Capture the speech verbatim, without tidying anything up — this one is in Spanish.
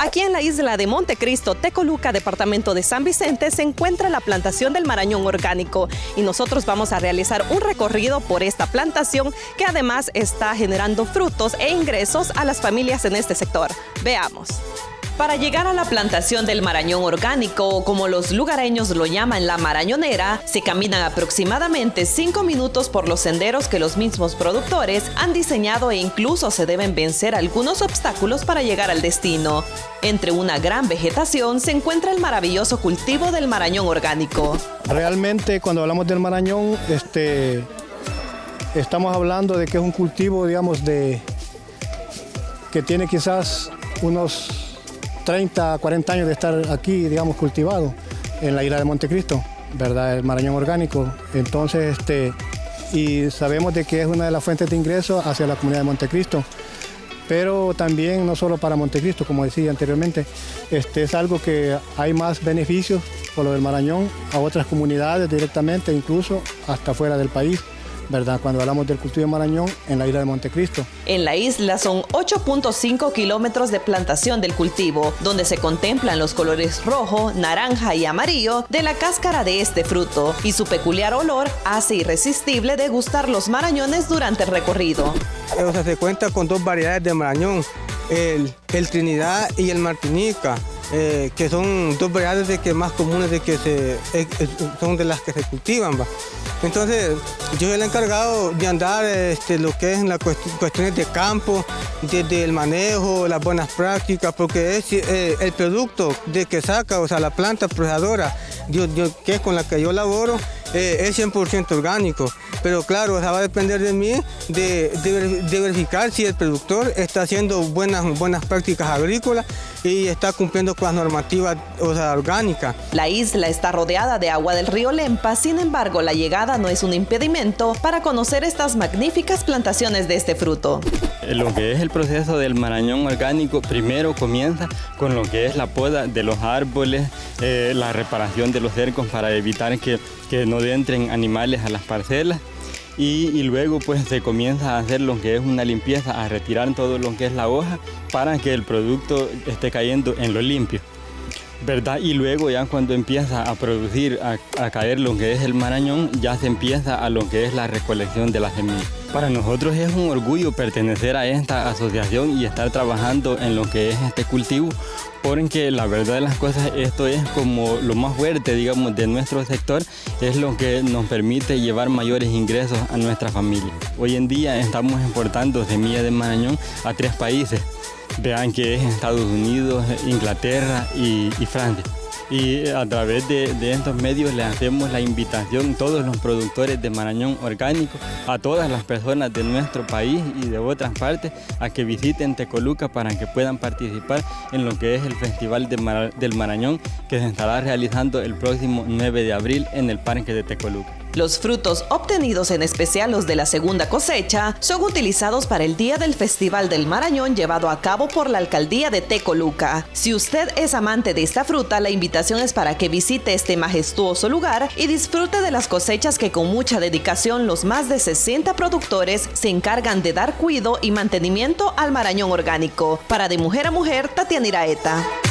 Aquí en la isla de Montecristo, Tecoluca, departamento de San Vicente, se encuentra la plantación del marañón orgánico y nosotros vamos a realizar un recorrido por esta plantación que además está generando frutos e ingresos a las familias en este sector. Veamos. Para llegar a la plantación del marañón orgánico, o como los lugareños lo llaman la marañonera, se caminan aproximadamente cinco minutos por los senderos que los mismos productores han diseñado e incluso se deben vencer algunos obstáculos para llegar al destino. Entre una gran vegetación se encuentra el maravilloso cultivo del marañón orgánico. Realmente cuando hablamos del marañón, este, estamos hablando de que es un cultivo, digamos, de, que tiene quizás unos treinta, cuarenta años de estar aquí, digamos, cultivado en la isla de Montecristo, ¿verdad? El marañón orgánico. Entonces, este, y sabemos de que es una de las fuentes de ingresos hacia la comunidad de Montecristo, pero también no solo para Montecristo, como decía anteriormente, este, es algo que hay más beneficios por lo del marañón a otras comunidades directamente, incluso hasta fuera del país, ¿verdad? Cuando hablamos del cultivo de marañón en la isla de Montecristo. En la isla son ocho punto cinco kilómetros de plantación del cultivo, donde se contemplan los colores rojo, naranja y amarillo de la cáscara de este fruto, y su peculiar olor hace irresistible degustar los marañones durante el recorrido. O sea, se cuenta con dos variedades de marañón, el, el Trinidad y el Martinica. Eh, que son dos variedades de que más comunes de que se, eh, son de las que se cultivan, ¿va? Entonces yo soy el encargado de andar este, lo que es en las cuest cuestiones de campo, desde el manejo, las buenas prácticas, porque es eh, el producto de que saca, o sea, la planta procesadora, yo, yo, que es con la que yo laboro, eh, es cien por ciento orgánico. Pero claro, o sea, va a depender de mí de, de, de verificar si el productor está haciendo buenas, buenas prácticas agrícolas y está cumpliendo con las normativas, o sea, orgánicas. La isla está rodeada de agua del río Lempa, sin embargo, la llegada no es un impedimento para conocer estas magníficas plantaciones de este fruto. Lo que es el proceso del marañón orgánico, primero comienza con lo que es la poda de los árboles, eh, la reparación de los cercos para evitar que, que no entren animales a las parcelas. Y, y luego pues se comienza a hacer lo que es una limpieza, a retirar todo lo que es la hoja para que el producto esté cayendo en lo limpio, ¿verdad? Y luego ya cuando empieza a producir, a, a caer lo que es el marañón, ya se empieza a lo que es la recolección de la semilla. Para nosotros es un orgullo pertenecer a esta asociación y estar trabajando en lo que es este cultivo, porque la verdad de las cosas, esto es como lo más fuerte, digamos, de nuestro sector, es lo que nos permite llevar mayores ingresos a nuestra familia. Hoy en día estamos exportando semillas de marañón a tres países, vean que es Estados Unidos, Inglaterra y, y Francia. Y a través de, de estos medios le hacemos la invitación a todos los productores de marañón orgánico, a todas las personas de nuestro país y de otras partes, a que visiten Tecoluca para que puedan participar en lo que es el Festival de Mar del Marañón, que se estará realizando el próximo nueve de abril en el Parque de Tecoluca. Los frutos obtenidos, en especial los de la segunda cosecha, son utilizados para el Día del Festival del Marañón llevado a cabo por la Alcaldía de Tecoluca. Si usted es amante de esta fruta, la invitación es para que visite este majestuoso lugar y disfrute de las cosechas que con mucha dedicación los más de sesenta productores se encargan de dar cuidado y mantenimiento al marañón orgánico. Para De Mujer a Mujer, Tatiana Iraeta.